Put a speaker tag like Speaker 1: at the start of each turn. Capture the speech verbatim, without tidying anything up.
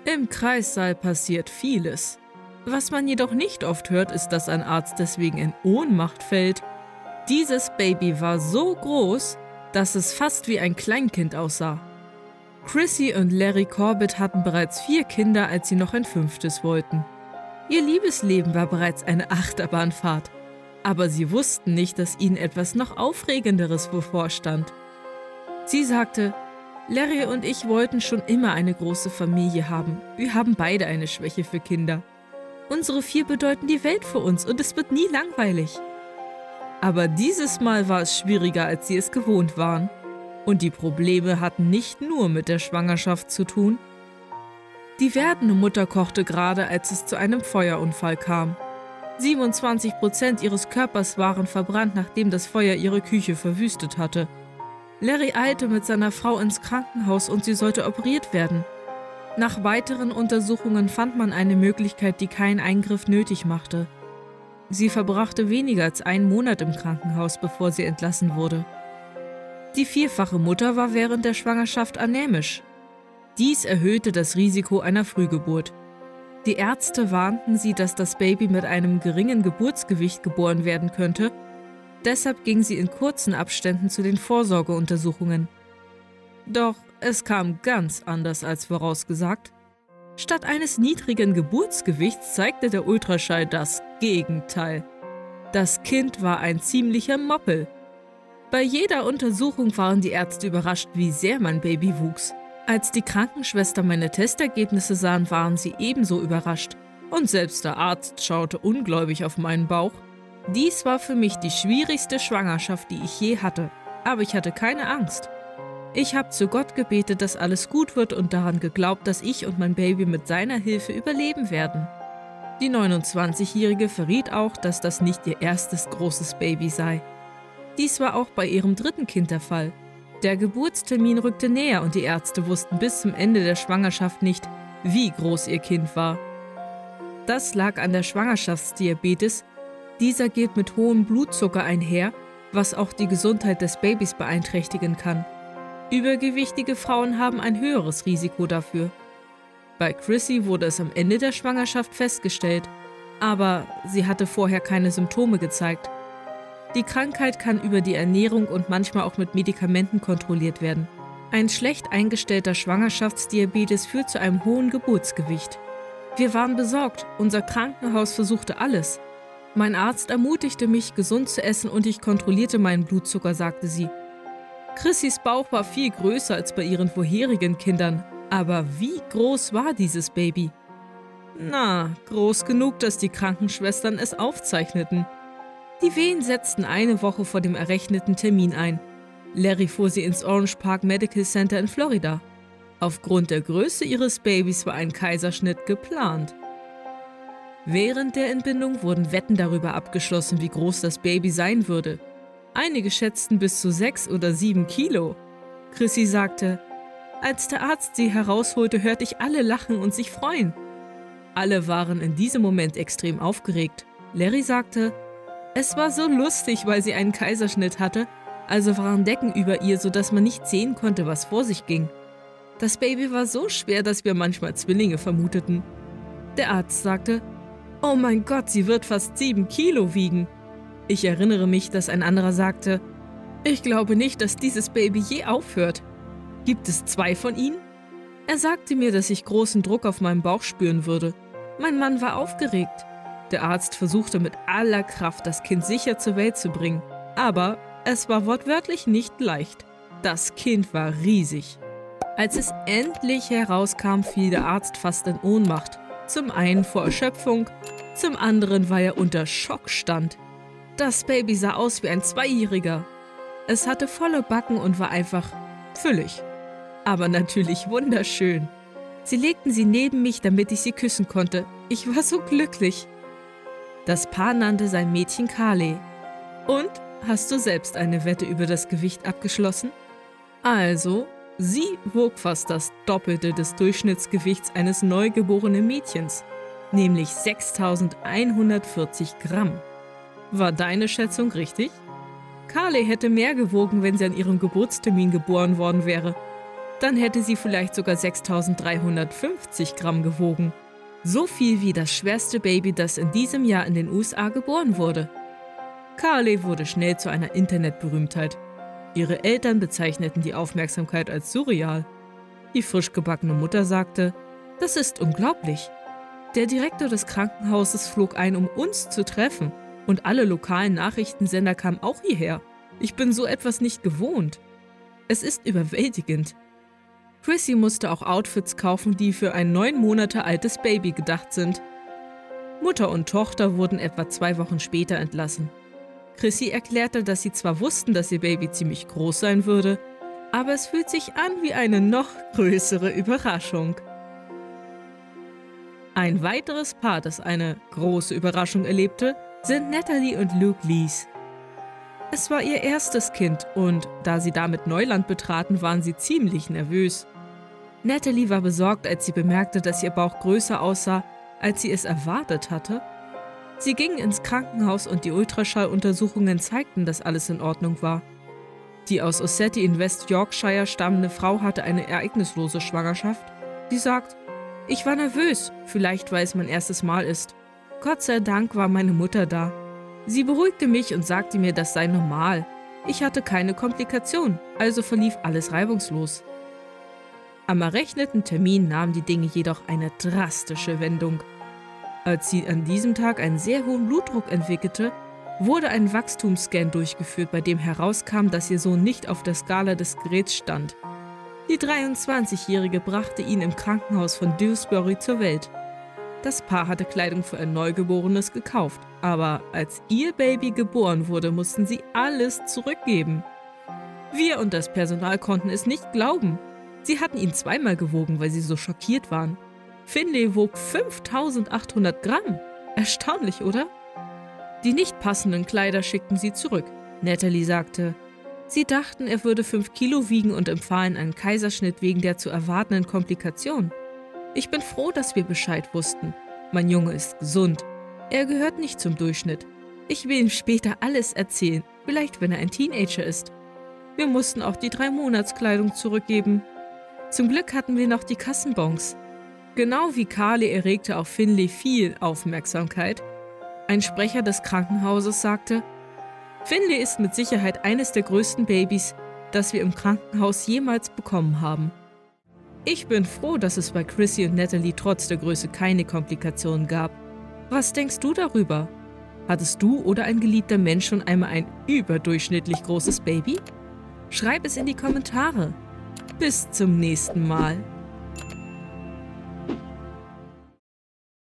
Speaker 1: Im Kreissaal passiert vieles. Was man jedoch nicht oft hört, ist, dass ein Arzt deswegen in Ohnmacht fällt. Dieses Baby war so groß, dass es fast wie ein Kleinkind aussah. Chrissy und Larry Corbett hatten bereits vier Kinder, als sie noch ein fünftes wollten. Ihr Liebesleben war bereits eine Achterbahnfahrt, aber sie wussten nicht, dass ihnen etwas noch Aufregenderes bevorstand. Sie sagte, Larry und ich wollten schon immer eine große Familie haben. Wir haben beide eine Schwäche für Kinder. Unsere vier bedeuten die Welt für uns und es wird nie langweilig. Aber dieses Mal war es schwieriger, als sie es gewohnt waren. Und die Probleme hatten nicht nur mit der Schwangerschaft zu tun. Die werdende Mutter kochte gerade, als es zu einem Feuerunfall kam. siebenundzwanzig Prozent ihres Körpers waren verbrannt, nachdem das Feuer ihre Küche verwüstet hatte. Larry eilte mit seiner Frau ins Krankenhaus und sie sollte operiert werden. Nach weiteren Untersuchungen fand man eine Möglichkeit, die keinen Eingriff nötig machte. Sie verbrachte weniger als einen Monat im Krankenhaus, bevor sie entlassen wurde. Die vierfache Mutter war während der Schwangerschaft anämisch. Dies erhöhte das Risiko einer Frühgeburt. Die Ärzte warnten sie, dass das Baby mit einem geringen Geburtsgewicht geboren werden könnte. Deshalb ging sie in kurzen Abständen zu den Vorsorgeuntersuchungen. Doch es kam ganz anders als vorausgesagt. Statt eines niedrigen Geburtsgewichts zeigte der Ultraschall das Gegenteil. Das Kind war ein ziemlicher Moppel. Bei jeder Untersuchung waren die Ärzte überrascht, wie sehr mein Baby wuchs. Als die Krankenschwester meine Testergebnisse sahen, waren sie ebenso überrascht. Und selbst der Arzt schaute ungläubig auf meinen Bauch. Dies war für mich die schwierigste Schwangerschaft, die ich je hatte. Aber ich hatte keine Angst. Ich habe zu Gott gebetet, dass alles gut wird und daran geglaubt, dass ich und mein Baby mit seiner Hilfe überleben werden. Die neunundzwanzigjährige verriet auch, dass das nicht ihr erstes großes Baby sei. Dies war auch bei ihrem dritten Kind der Fall. Der Geburtstermin rückte näher und die Ärzte wussten bis zum Ende der Schwangerschaft nicht, wie groß ihr Kind war. Das lag an der Schwangerschaftsdiabetes. Dieser geht mit hohem Blutzucker einher, was auch die Gesundheit des Babys beeinträchtigen kann. Übergewichtige Frauen haben ein höheres Risiko dafür. Bei Chrissy wurde es am Ende der Schwangerschaft festgestellt, aber sie hatte vorher keine Symptome gezeigt. Die Krankheit kann über die Ernährung und manchmal auch mit Medikamenten kontrolliert werden. Ein schlecht eingestellter Schwangerschaftsdiabetes führt zu einem hohen Geburtsgewicht. Wir waren besorgt, unser Krankenhaus versuchte alles. Mein Arzt ermutigte mich, gesund zu essen und ich kontrollierte meinen Blutzucker, sagte sie. Chrissys Bauch war viel größer als bei ihren vorherigen Kindern, aber wie groß war dieses Baby? Na, groß genug, dass die Krankenschwestern es aufzeichneten. Die Wehen setzten eine Woche vor dem errechneten Termin ein. Larry fuhr sie ins Orange Park Medical Center in Florida. Aufgrund der Größe ihres Babys war ein Kaiserschnitt geplant. Während der Entbindung wurden Wetten darüber abgeschlossen, wie groß das Baby sein würde. Einige schätzten bis zu sechs oder sieben Kilo. Chrissy sagte, als der Arzt sie herausholte, hörte ich alle lachen und sich freuen. Alle waren in diesem Moment extrem aufgeregt. Larry sagte, es war so lustig, weil sie einen Kaiserschnitt hatte, also waren Decken über ihr, sodass man nicht sehen konnte, was vor sich ging. Das Baby war so schwer, dass wir manchmal Zwillinge vermuteten. Der Arzt sagte, oh mein Gott, sie wird fast sieben Kilo wiegen. Ich erinnere mich, dass ein anderer sagte, ich glaube nicht, dass dieses Baby je aufhört. Gibt es zwei von ihnen? Er sagte mir, dass ich großen Druck auf meinem Bauch spüren würde. Mein Mann war aufgeregt. Der Arzt versuchte mit aller Kraft, das Kind sicher zur Welt zu bringen. Aber es war wortwörtlich nicht leicht. Das Kind war riesig. Als es endlich herauskam, fiel der Arzt fast in Ohnmacht. Zum einen vor Erschöpfung, zum anderen, weil er unter Schock stand. Das Baby sah aus wie ein Zweijähriger. Es hatte volle Backen und war einfach füllig. Aber natürlich wunderschön. Sie legten sie neben mich, damit ich sie küssen konnte. Ich war so glücklich. Das Paar nannte sein Mädchen Carly. Und, hast du selbst eine Wette über das Gewicht abgeschlossen? Also, sie wog fast das Doppelte des Durchschnittsgewichts eines neugeborenen Mädchens, nämlich sechstausendeinhundertvierzig Gramm. War deine Schätzung richtig? Carly hätte mehr gewogen, wenn sie an ihrem Geburtstermin geboren worden wäre. Dann hätte sie vielleicht sogar sechstausenddreihundertfünfzig Gramm gewogen. So viel wie das schwerste Baby, das in diesem Jahr in den U S A geboren wurde. Carly wurde schnell zu einer Internetberühmtheit. Ihre Eltern bezeichneten die Aufmerksamkeit als surreal. Die frisch gebackene Mutter sagte, das ist unglaublich. Der Direktor des Krankenhauses flog ein, um uns zu treffen. Und alle lokalen Nachrichtensender kamen auch hierher. Ich bin so etwas nicht gewohnt. Es ist überwältigend. Chrissy musste auch Outfits kaufen, die für ein neun Monate altes Baby gedacht sind. Mutter und Tochter wurden etwa zwei Wochen später entlassen. Chrissy erklärte, dass sie zwar wussten, dass ihr Baby ziemlich groß sein würde, aber es fühlt sich an wie eine noch größere Überraschung. Ein weiteres Paar, das eine große Überraschung erlebte, sind Natalie und Luke Lees. Es war ihr erstes Kind und da sie damit Neuland betraten, waren sie ziemlich nervös. Natalie war besorgt, als sie bemerkte, dass ihr Bauch größer aussah, als sie es erwartet hatte. Sie gingen ins Krankenhaus und die Ultraschalluntersuchungen zeigten, dass alles in Ordnung war. Die aus Ossetty in West Yorkshire stammende Frau hatte eine ereignislose Schwangerschaft. Sie sagt, ich war nervös, vielleicht weil es mein erstes Mal ist. Gott sei Dank war meine Mutter da. Sie beruhigte mich und sagte mir, das sei normal. Ich hatte keine Komplikation, also verlief alles reibungslos. Am errechneten Termin nahmen die Dinge jedoch eine drastische Wendung. Als sie an diesem Tag einen sehr hohen Blutdruck entwickelte, wurde ein Wachstumsscan durchgeführt, bei dem herauskam, dass ihr Sohn nicht auf der Skala des Geräts stand. Die dreiundzwanzigjährige brachte ihn im Krankenhaus von Dewsbury zur Welt. Das Paar hatte Kleidung für ein Neugeborenes gekauft, aber als ihr Baby geboren wurde, mussten sie alles zurückgeben. Wir und das Personal konnten es nicht glauben. Sie hatten ihn zweimal gewogen, weil sie so schockiert waren. Finlay wog fünftausendachthundert Gramm. Erstaunlich, oder? Die nicht passenden Kleider schickten sie zurück. Natalie sagte, sie dachten, er würde fünf Kilo wiegen und empfahlen einen Kaiserschnitt wegen der zu erwartenden Komplikation. Ich bin froh, dass wir Bescheid wussten. Mein Junge ist gesund. Er gehört nicht zum Durchschnitt. Ich will ihm später alles erzählen, vielleicht wenn er ein Teenager ist. Wir mussten auch die drei Monatskleidung zurückgeben. Zum Glück hatten wir noch die Kassenbons. Genau wie Carly erregte auch Finlay viel Aufmerksamkeit. Ein Sprecher des Krankenhauses sagte, Finlay ist mit Sicherheit eines der größten Babys, das wir im Krankenhaus jemals bekommen haben. Ich bin froh, dass es bei Chrissy und Natalie trotz der Größe keine Komplikationen gab. Was denkst du darüber? Hattest du oder ein geliebter Mensch schon einmal ein überdurchschnittlich großes Baby? Schreib es in die Kommentare. Bis zum nächsten Mal.